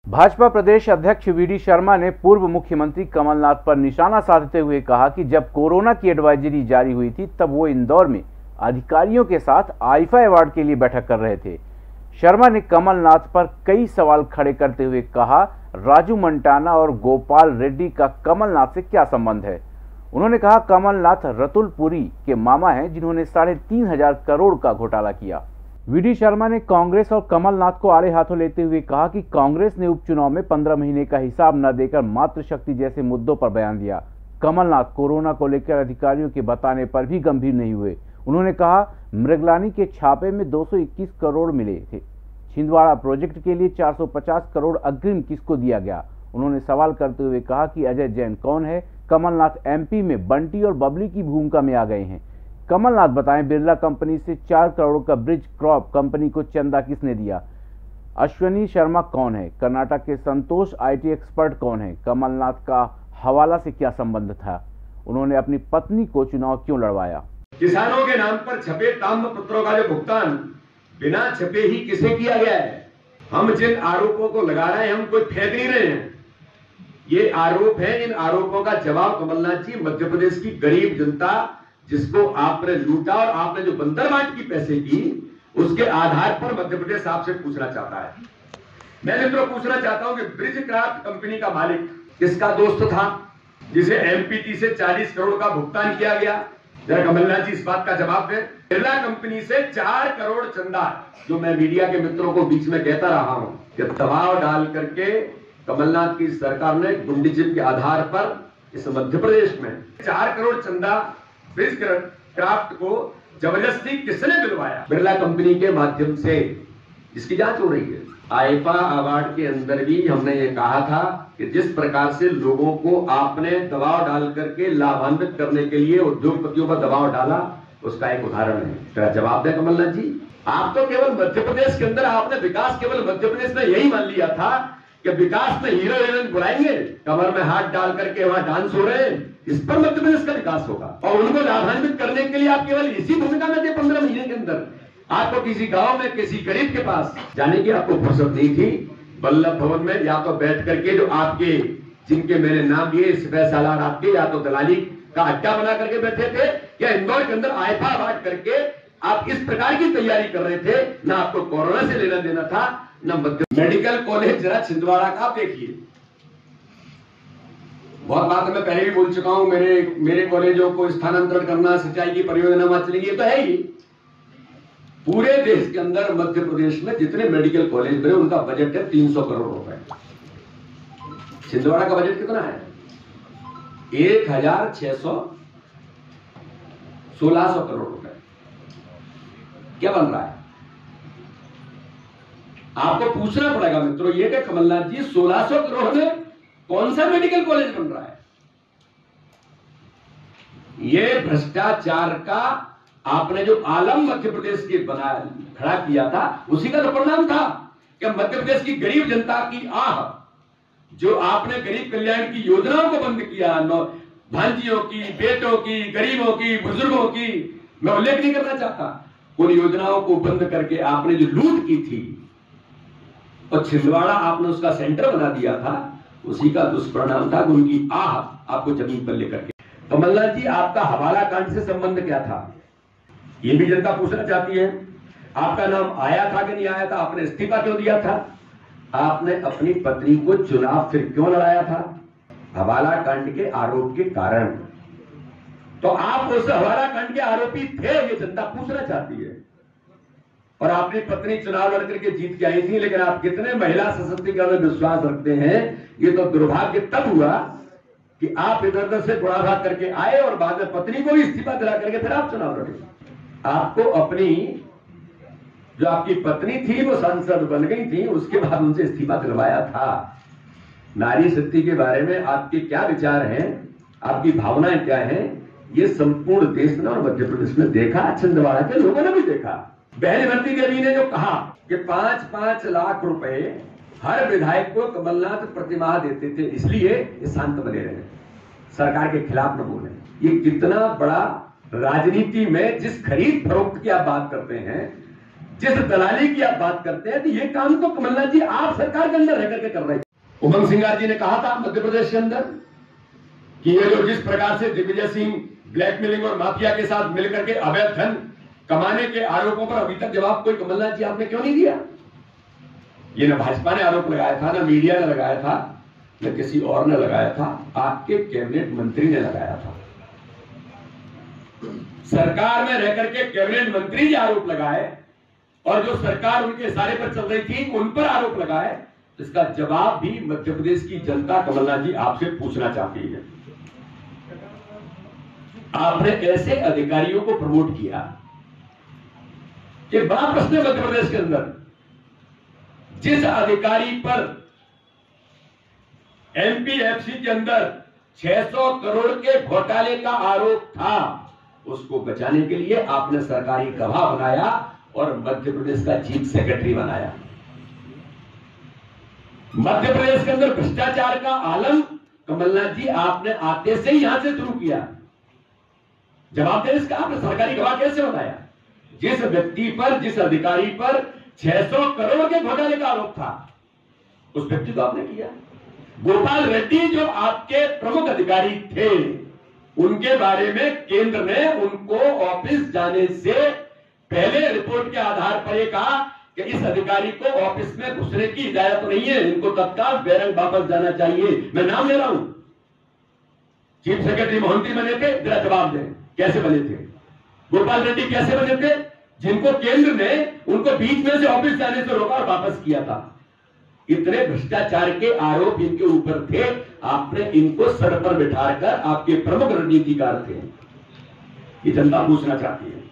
भाजपा प्रदेश अध्यक्ष वीडी शर्मा ने पूर्व मुख्यमंत्री कमलनाथ पर निशाना साधते हुए कहा कि जब कोरोना की एडवाइजरी जारी हुई थी तब वो इंदौर में अधिकारियों के साथ आईफा अवार्ड के लिए बैठक कर रहे थे। शर्मा ने कमलनाथ पर कई सवाल खड़े करते हुए कहा, राजू मंटाना और गोपाल रेड्डी का कमलनाथ से क्या संबंध है। उन्होंने कहा, कमलनाथ रतुलपुरी के मामा हैं जिन्होंने 3,500 करोड़ का घोटाला किया। वीडी शर्मा ने कांग्रेस और कमलनाथ को आड़े हाथों लेते हुए कहा कि कांग्रेस ने उपचुनाव में 15 महीने का हिसाब न देकर मातृशक्ति जैसे मुद्दों पर बयान दिया। कमलनाथ कोरोना को लेकर अधिकारियों के बताने पर भी गंभीर नहीं हुए। उन्होंने कहा, मृगलानी के छापे में 221 करोड़ मिले थे। छिंदवाड़ा प्रोजेक्ट के लिए 450 करोड़ अग्रिम किसको दिया गया। उन्होंने सवाल करते हुए कहा कि अजय जैन कौन है। कमलनाथ एमपी में बंटी और बबली की भूमिका में आ गए हैं। कमलनाथ बताएं, बिरला कंपनी से 4 करोड़ का ब्रिज क्रॉप कंपनी को चंदा किसने दिया। अश्वनी शर्मा कौन है। कर्नाटक के संतोष आईटी एक्सपर्ट कौन है। कमलनाथ का हवाला से क्या संबंध था। उन्होंने अपनी पत्नी को चुनाव क्यों लड़वाया। किसानों के नाम पर छपे ताम्र पत्रों का जो भुगतान बिना छपे ही किसे किया गया है। हम जिन आरोपों को लगा रहे हैं हम कोई फेंक नहीं रहे हैं, ये आरोप है। इन आरोपों का जवाब कमलनाथ जी मध्य प्रदेश की गरीब जनता जिसको आपने लूटा और आपने जो बंदरबांट की पैसे की उसके आधार पर मध्य प्रदेश आपसे पूछना चाहता है। मैं मित्रों पूछना चाहता हूं कि ब्रिज क्राफ्ट कंपनी का मालिक किसका दोस्त था जिसे एमपीटी से 40 करोड़ का भुगतान किया गया। जरा कमलनाथ जी इस बात का जवाब दें। बिरला कंपनी से 4 करोड़ चंदा, जो मैं मीडिया के मित्रों को बीच में कहता रहा हूं कि दबाव डाल करके कमलनाथ की सरकार ने गुंडीजिम के आधार पर इस मध्य प्रदेश में 4 करोड़ चंदा ब्रिज क्राफ्ट को जबरदस्ती किसने दिलवाया। बिरला कंपनी के माध्यम से इसकी जांच हो रही है। आईफा अवार्ड के अंदर भी हमने ये कहा था कि जिस प्रकार से लोगों को आपने दबाव डाल करके लाभान्वित करने के लिए उद्योगपतियों पर दबाव डाला, उसका एक उदाहरण है। तेरा जवाब दे कमलनाथ जी। आप तो केवल मध्य प्रदेश के अंदर आपने विकास केवल मध्य प्रदेश में यही मान लिया था कि विकास में हीरो हीरोइन बुलाएंगे, कमर में हाथ डाल करके वहां डांस हो रहे हैं, इस पर मध्य प्रदेश का विकास होगा। और उनको लाभान्वित करने के लिए आप केवल इसी भूमिका में थे। 15 महीने के अंदर आपको किसी गांव में किसी गरीब के पास जाने की आपको फुर्सत नहीं थी। वल्लभ भवन में या तो बैठ करके जो आपके जिनके मैंने नाम लिए सिपह सालार आपके, या तो दलाली का अड्डा बना करके बैठे थे, या इंदौर के अंदर आईफा अवार्ड करके आप इस प्रकार की तैयारी कर रहे थे। ना आपको कोरोना से लेना देना था, ना मेडिकल कॉलेज जरा छिंदवाड़ा का देखिए। बहुत बात मैं पहले भी बोल चुका हूं, मेरे कॉलेजों को स्थानांतरण करना, सिंचाई की परियोजना वहां चलेगी, ये तो है ही। पूरे देश के अंदर मध्य प्रदेश में जितने मेडिकल कॉलेज बने उनका बजट है 300 करोड़ रुपए। छिंदवाड़ा का बजट कितना है? 1600 करोड़ रुपए। क्या बन रहा है? आपको पूछना पड़ेगा मित्रों ये कि कमलनाथ जी 1600 करोड़ में कौन सा मेडिकल कॉलेज बन रहा है। ये भ्रष्टाचार का आपने जो आलम मध्य प्रदेश के बनाया खड़ा किया था, उसी का तो परिणाम था कि मध्य प्रदेश की गरीब जनता की आह, जो आपने गरीब कल्याण की योजनाओं को बंद किया, भांजियों की, बेटों की, गरीबों की, बुजुर्गों की, मैं उल्लेख नहीं करना चाहता, उन योजनाओं को बंद करके आपने जो लूट की थी और छिंदवाड़ा आपने उसका सेंटर बना दिया था, उसी का दुष्परिणाम था। उनकी आह आपको जमीन पर लेकर के। कमलनाथ जी, आपका हवाला कांड से संबंध क्या था, ये भी जनता पूछना चाहती है। आपका नाम आया था कि नहीं आया था? आपने इस्तीफा क्यों दिया था? आपने अपनी पत्नी को चुनाव फिर क्यों लड़ाया था? हवाला कांड के आरोप के कारण। तो आप उस हवाला कांड के आरोपी थे, ये जनता पूछना चाहती है। और आपकी पत्नी चुनाव लड़ करके जीत के आई थी, लेकिन आप कितने महिला सशक्तिकरण में विश्वास रखते हैं, ये तो दुर्भाग्य तब हुआ कि आप इधर उधर से गुड़ा भाग करके आए और बाद में पत्नी को भी इस्तीफा दिला करके फिर आप चुनाव लड़े। आपको अपनी जो आपकी पत्नी थी वो सांसद बन गई थी, उसके बाद उनसे इस्तीफा दिलवाया था। नारी शक्ति के बारे में आपके क्या विचार हैं, आपकी भावनाएं क्या हैं, ये संपूर्ण देश ने और मध्य प्रदेश में देखा, छिंदवाड़ा के लोगों ने भी देखा। बहन भर्ती देवी ने जो कहा कि 5-5 लाख रुपए हर विधायक को कमलनाथ प्रतिमाह देते थे, इसलिए ये शांत बने रहे, सरकार के खिलाफ न बोले। ये कितना बड़ा राजनीति में जिस खरीद फरोख्त की आप बात करते हैं, जिस दलाली की आप बात करते हैं, तो ये काम तो कमलनाथ जी आप सरकार के अंदर रह करके कर रहे हैं। उमंग सिंगार जी ने कहा था मध्य प्रदेश के अंदर कि ये जो जिस प्रकार से दिग्विजय सिंह ब्लैकमेलिंग और माफिया के साथ मिलकर के अवैध धन कमाने के आरोपों पर अभी तक जवाब कोई कमलनाथ जी आपने क्यों नहीं दिया? ये ना भाजपा ने आरोप लगाया था, ना मीडिया ने लगाया था, न किसी और ने लगाया था, आपके कैबिनेट मंत्री ने लगाया था। सरकार में रह करके कैबिनेट मंत्री जी आरोप लगाए और जो सरकार उनके इशारे पर चल रही थी उन पर आरोप लगाए, इसका जवाब भी मध्य प्रदेश की जनता कमलनाथ जी आपसे पूछना चाहती है। आपने ऐसे अधिकारियों को प्रमोट किया कि बड़ा प्रश्न है मध्य प्रदेश के अंदर, जिस अधिकारी पर एमपीएफसी के अंदर 600 करोड़ के घोटाले का आरोप था, उसको बचाने के लिए आपने सरकारी गवाह बनाया और मध्य प्रदेश का चीफ सेक्रेटरी बनाया। मध्य प्रदेश के अंदर भ्रष्टाचार का आलम कमलनाथ जी आपने आते से ही यहां से शुरू किया। जवाब दें इसका, आपने सरकारी गवाह कैसे बनाया? जिस व्यक्ति पर, जिस अधिकारी पर 600 करोड़ के घोटाले का आरोप था, उस व्यक्ति को आपने किया। गोपाल रेड्डी जो आपके प्रमुख अधिकारी थे, उनके बारे में केंद्र ने उनको ऑफिस जाने से पहले रिपोर्ट के आधार पर यह कहा कि इस अधिकारी को ऑफिस में घुसने की इजाजत नहीं है, इनको तत्काल बैरंग वापस जाना चाहिए। मैं नाम ले रहा हूं, चीफ सेक्रेटरी मोहंती बने थे, जरा जवाब दें कैसे बने थे? गोपाल रेड्डी कैसे बने थे, जिनको केंद्र ने उनको बीच में से ऑफिस जाने से रोका और वापस किया था? इतने भ्रष्टाचार के आरोप इनके ऊपर थे, आपने इनको सर पर बिठाकर, आपके प्रमुख रणनीतिकार थे, ये जनता पूछना चाहती है।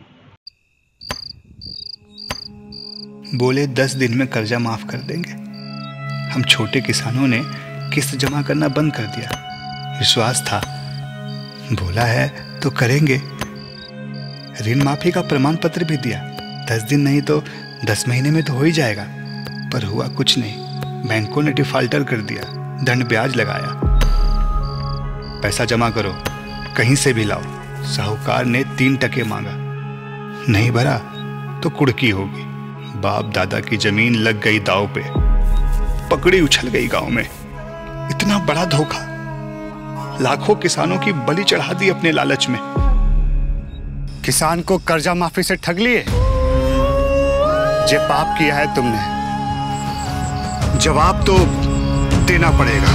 बोले 10 दिन में कर्जा माफ कर देंगे। हम छोटे किसानों ने किस्त जमा करना बंद कर दिया। विश्वास था, बोला है तो करेंगे। ऋण माफी का प्रमाण पत्र भी दिया। 10 दिन नहीं तो 10 महीने में तो हो ही जाएगा, पर हुआ कुछ नहीं। बैंकों ने डिफाल्टर कर दिया, दंड ब्याज लगाया। पैसा जमा करो, कहीं से भी लाओ। साहूकार ने 3 टके मांगा, नहीं भरा तो कुड़की होगी। बाप दादा की जमीन लग गई दांव पे, पकड़ी उछल गई गांव में। इतना बड़ा धोखा, लाखों किसानों की बलि चढ़ा दी अपने लालच में। किसान को कर्जा माफी से ठग लिए। जे पाप किया है तुमने, जवाब तो देना पड़ेगा।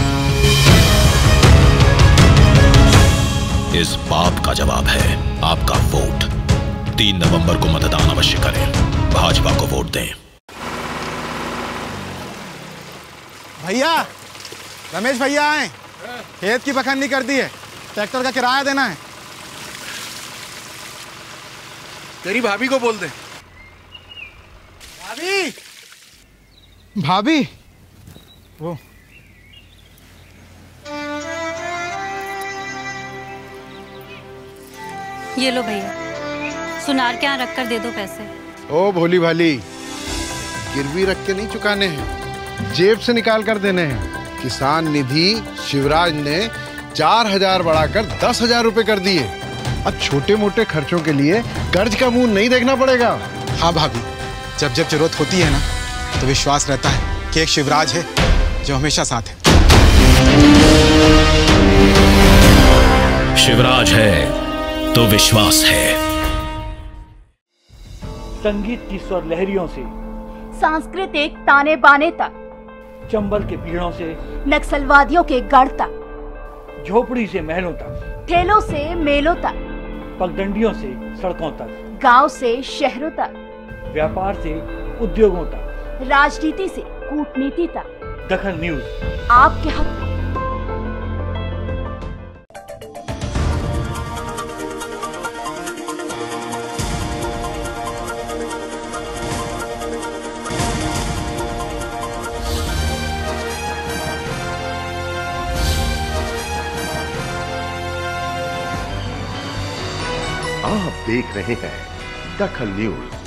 इस पाप का जवाब है आपका वोट। 3 नवंबर को मतदान अवश्य करें, भाजपा को वोट दें। भैया, रमेश भैया आए, खेत की बखन्नी कर दी है, ट्रैक्टर का किराया देना है। तेरी भाभी को बोल दे। भाभी, भाभी, वो ये लो भैया, सुनार के यहाँ रख कर दे दो पैसे। ओ भोली भाली, गिरवी रख के नहीं चुकाने हैं, जेब से निकाल कर देने हैं। किसान निधि शिवराज ने 4000 बढ़ाकर 10,000 रुपए कर दिए। अब छोटे मोटे खर्चों के लिए कर्ज का मुंह नहीं देखना पड़ेगा। हाँ भाभी, जब जब जरूरत होती है ना, तो विश्वास रहता है कि एक शिवराज है जो हमेशा साथ है। शिवराज है तो विश्वास है। संगीत की स्वर लहरियों से सांस्कृतिक ताने बाने तक, चंबल के पीड़ों से नक्सलवादियों के गढ़ तक, झोपड़ी से महलों तक, ठेलों से मेलों तक, पगडंडियों से सड़कों तक, गांव से शहरों तक, व्यापार से उद्योगों तक, राजनीति से कूटनीति तक, दखल न्यूज आपके हक में। आप देख रहे हैं दखल न्यूज।